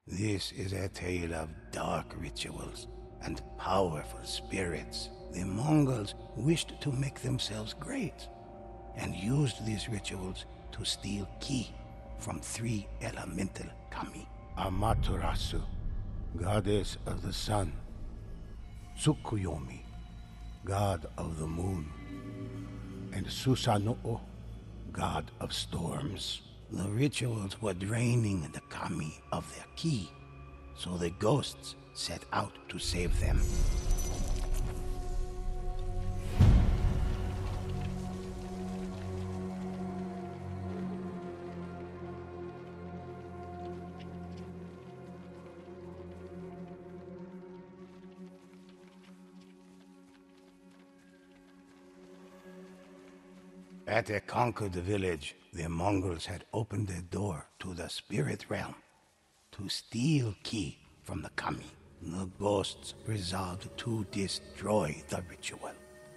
This is a tale of dark rituals and powerful spirits. The Mongols wished to make themselves great and used these rituals to steal ki from three elemental kami. Amaterasu, goddess of the sun. Tsukuyomi, god of the moon. And Susanoo, god of storms. The rituals were draining the kami of their ki, so the ghosts set out to save them. At a conquered village, the Mongols had opened a door to the spirit realm to steal ki from the kami. The ghosts resolved to destroy the ritual.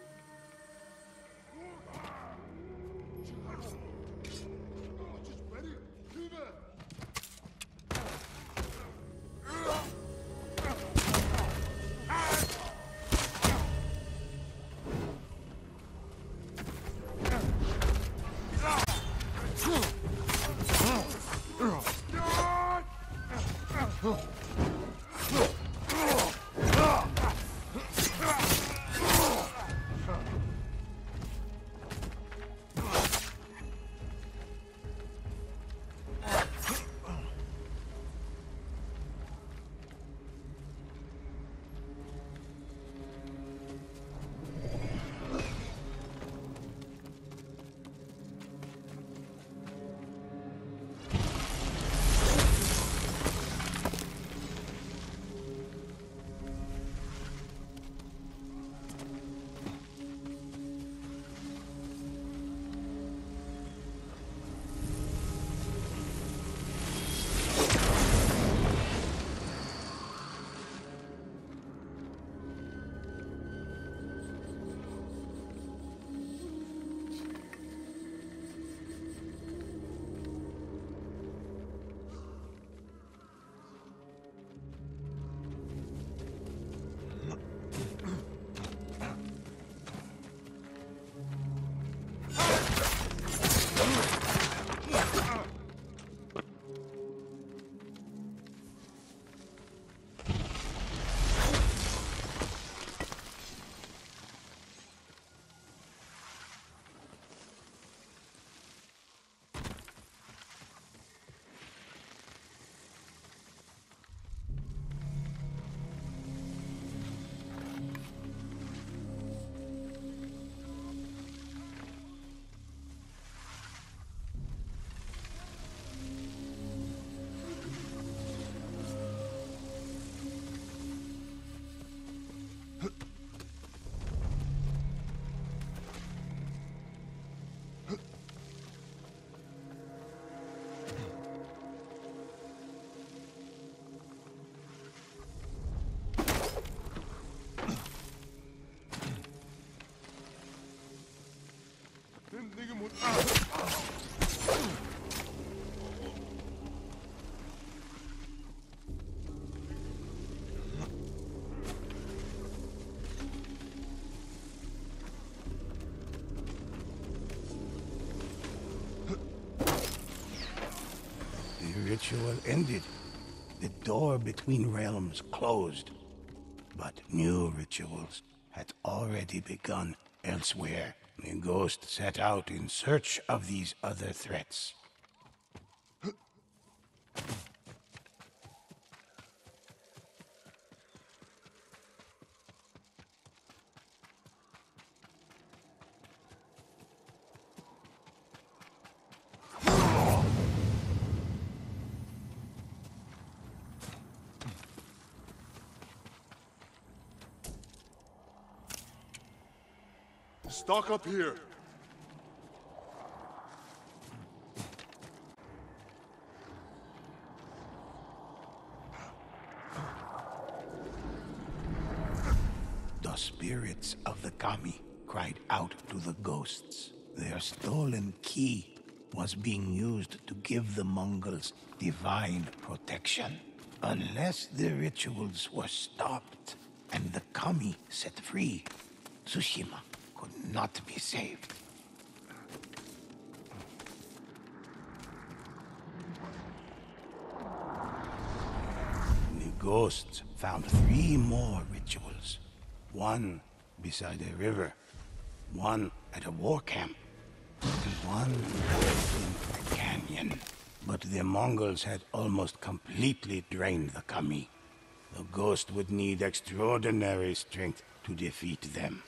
The ritual ended. The door between realms closed. But new rituals had already begun elsewhere. The ghost set out in search of these other threats. Stock up here. The spirits of the kami cried out to the ghosts. Their stolen ki was being used to give the Mongols divine protection. Unless the rituals were stopped and the kami set free, Tsushima could not be saved. The ghosts found 3 more rituals. One beside a river, one at a war camp, and one in a canyon. But the Mongols had almost completely drained the kami. The ghost would need extraordinary strength to defeat them.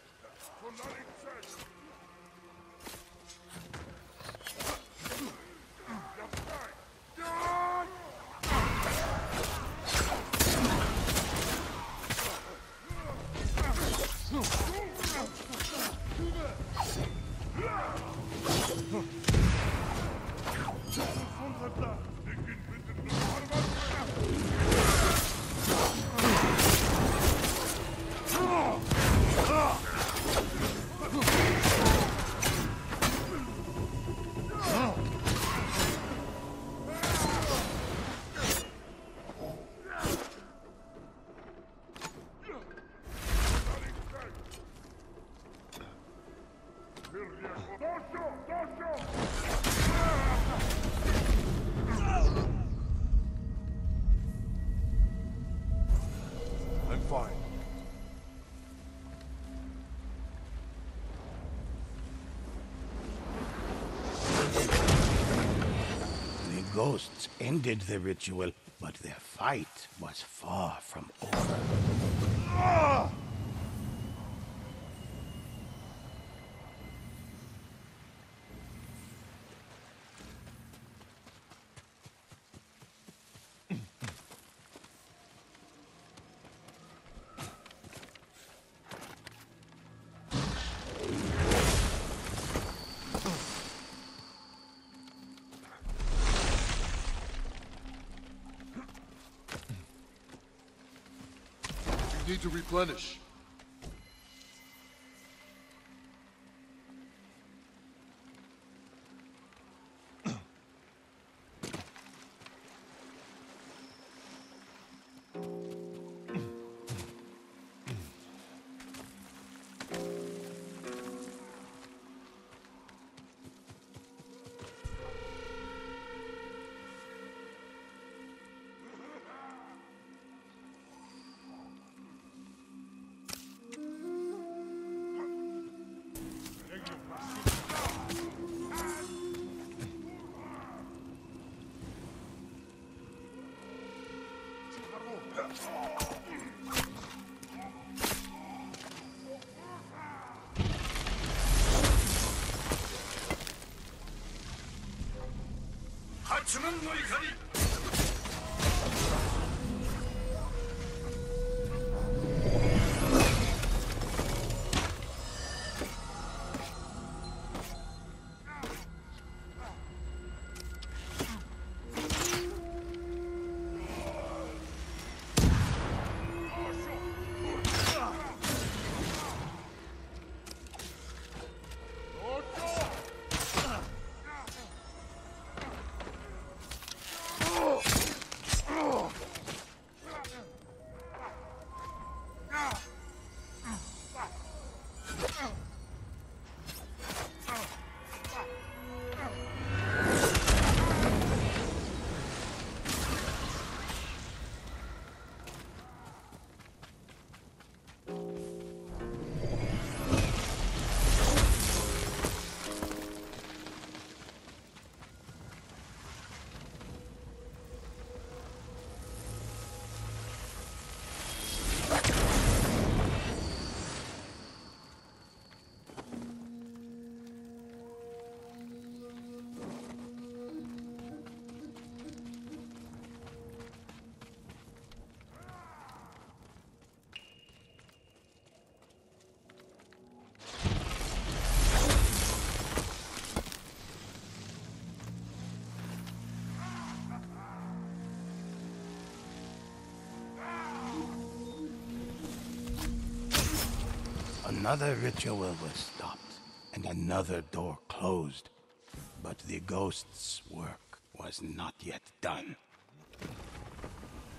I'm fine. The ghosts ended the ritual, but their fight was far from over. We need to replenish. Another ritual was stopped, and another door closed. But the ghost's work was not yet done.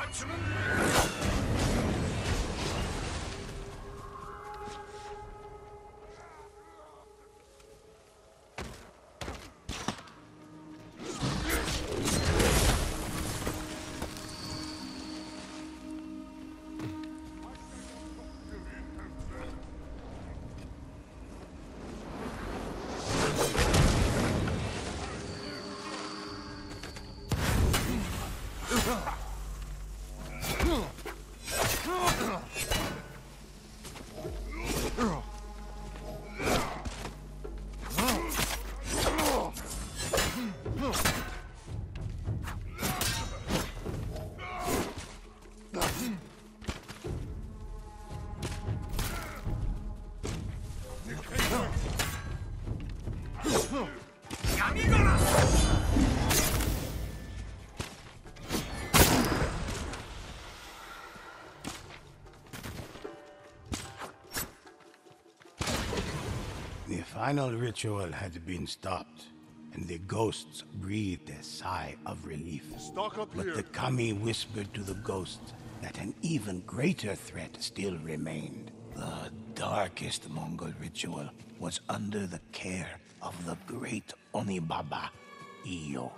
The final ritual had been stopped, and the ghosts breathed a sigh of relief. Stock up But here. the kami whispered to the ghosts that an even greater threat still remained. The darkest Mongol ritual was under the care of the great Onibaba, Iyo.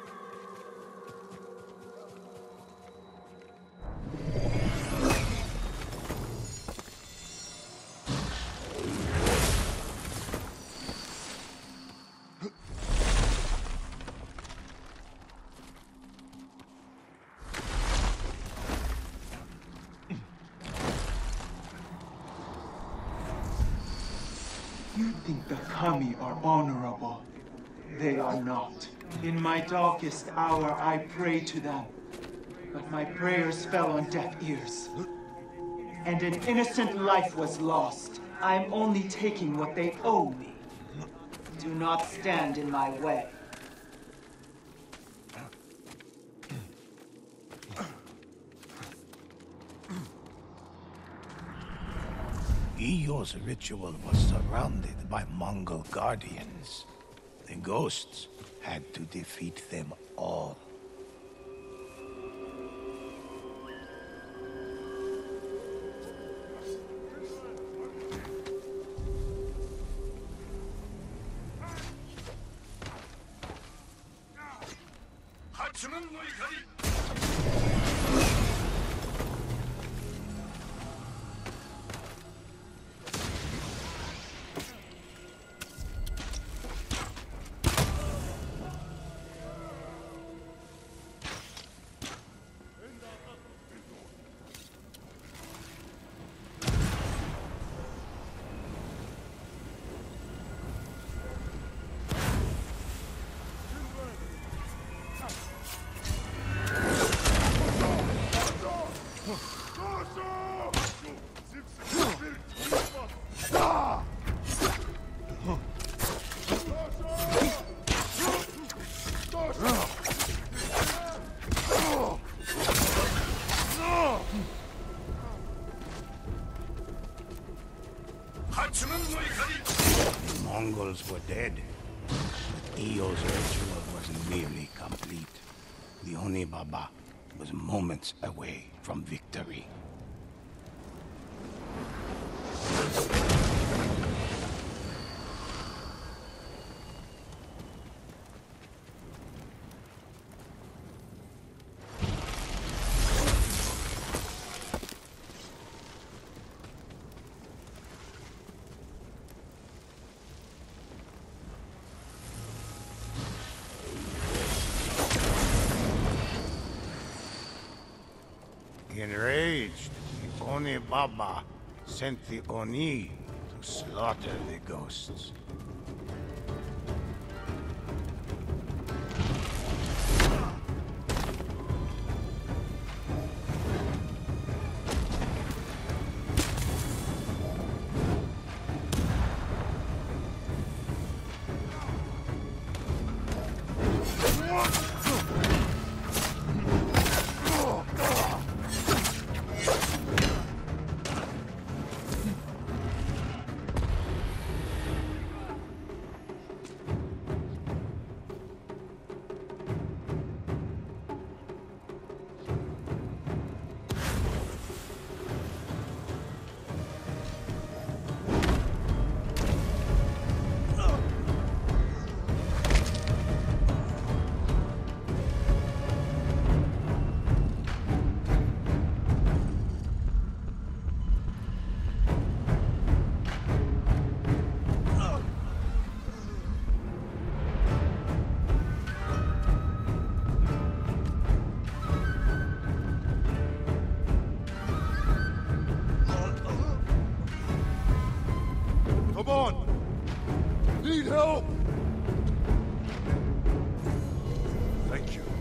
You think the Kami are honorable. They are not. In my darkest hour, I prayed to them. But my prayers fell on deaf ears. And an innocent life was lost. I'm only taking what they owe me. Do not stand in my way. Iyo's ritual was surrounded by Mongol guardians. The ghosts had to defeat them all. The Mongols were dead, but Iyo's ritual was nearly complete. The Onibaba was moments away from victory. Enraged, the Onibaba sent the Oni to slaughter the ghosts. help! Thank you.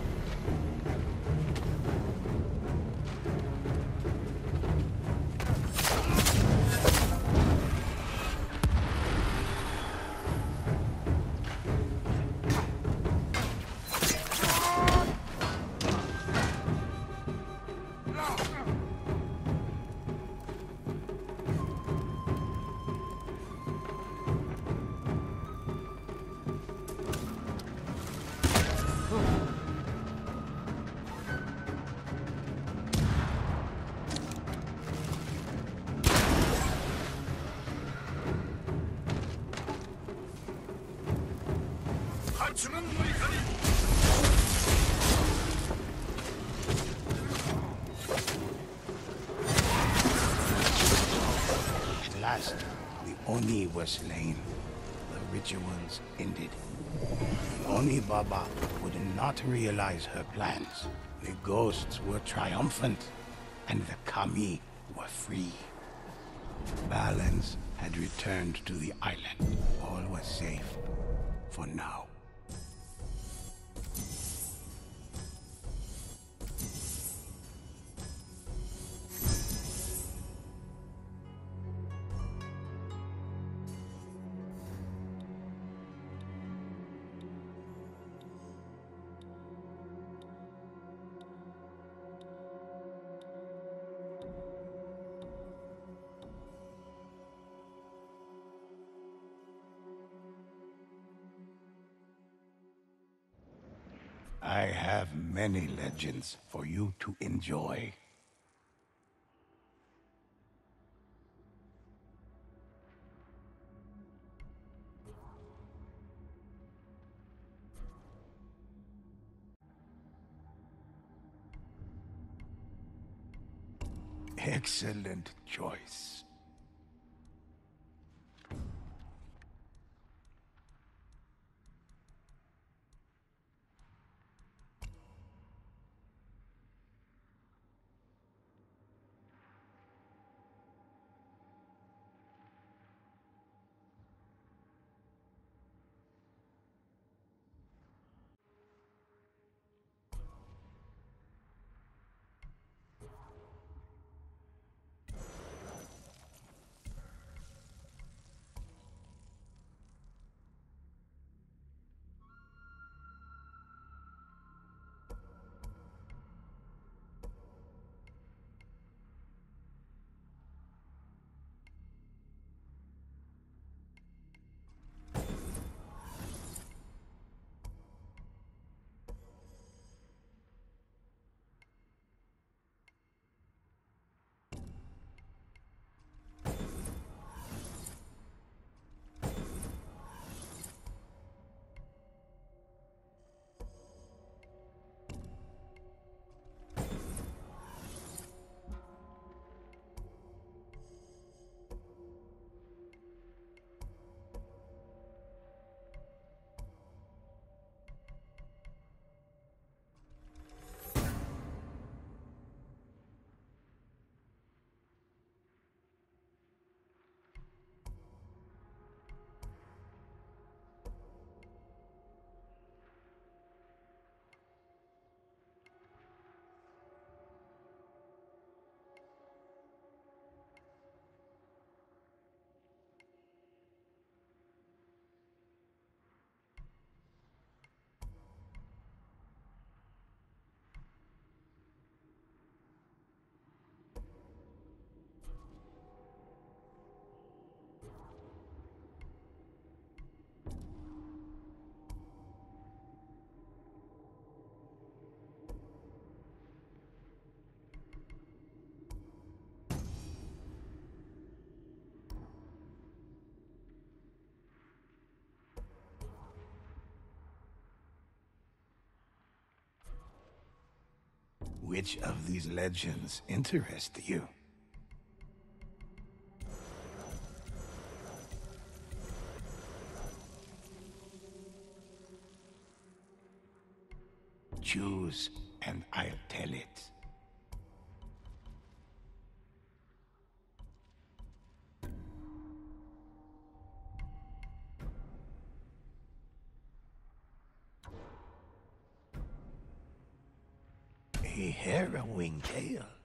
At last, the Oni were slain. The rituals ended. The Oni Baba would not realize her plans. The ghosts were triumphant, and the Kami were free. Balance had returned to the island. All was safe for now. I have many legends for you to enjoy. Excellent choice. Which of these legends interest you? Choose, and I'll tell it. a harrowing tale.